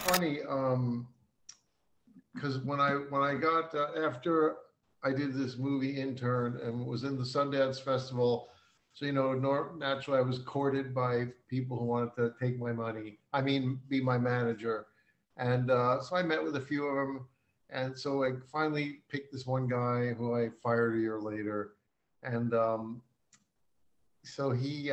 funny because when I got after I did this movie Intern and was in the Sundance Festival, so naturally I was courted by people who wanted to take my money. I mean, be my manager, and so I met with a few of them, and so I finally picked this one guy who I fired a year later, and so he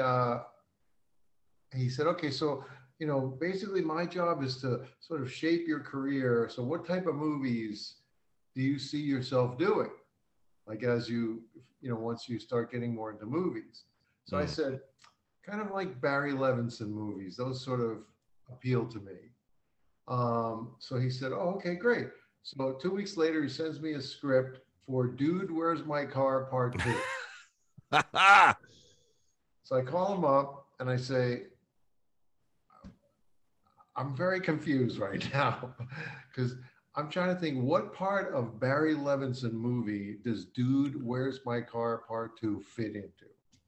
said, okay, so basically my job is to sort of shape your career. So what type of movies do you see yourself doing? Like as once you start getting more into movies. So I said, kind of like Barry Levinson movies, those sort of appeal to me. So he said, oh, okay, great. So 2 weeks later, he sends me a script for Dude, Where's My Car, Part 2. So I call him up and I say, I'm very confused right now because I'm trying to think what part of Barry Levinson movie does Dude, Where's My Car, Part 2 fit into?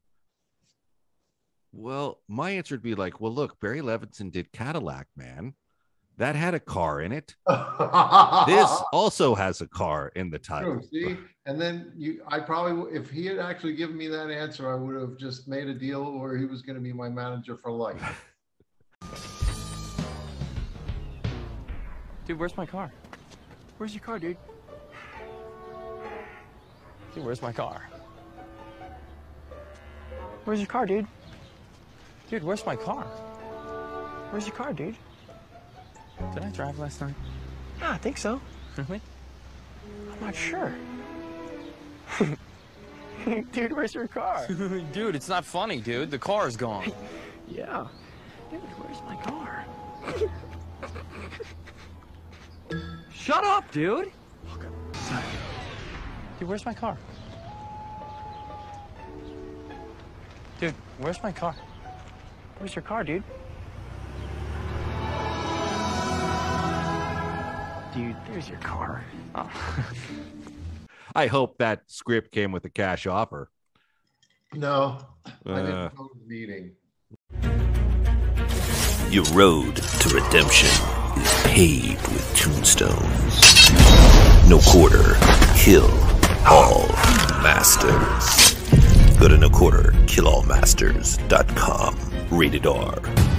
Well, my answer would be like, well, look, Barry Levinson did Cadillac, man. That had a car in it. This also has a car in the title. True, see? And then I probably, if he had actually given me that answer, I would have just made a deal where he was going to be my manager for life. Dude, where's my car? Where's your car, dude? Dude, where's my car? Where's your car, dude? Dude, where's my car? Where's your car, dude? Did I drive last night? Ah, I think so. Really? I'm not sure. Dude, where's your car? Dude, it's not funny, dude. The car's gone. Yeah. Dude, where's my car? Shut up, dude! Okay. Sorry. Dude, where's my car? Dude, where's my car? Where's your car, dude? Dude, there's your car. Oh. I hope that script came with a cash offer. No, I didn't go to the meeting. Your road to redemption is paved with tombstones. No quarter, kill all masters. Go to noquarterkillallmasters.com. Rated R.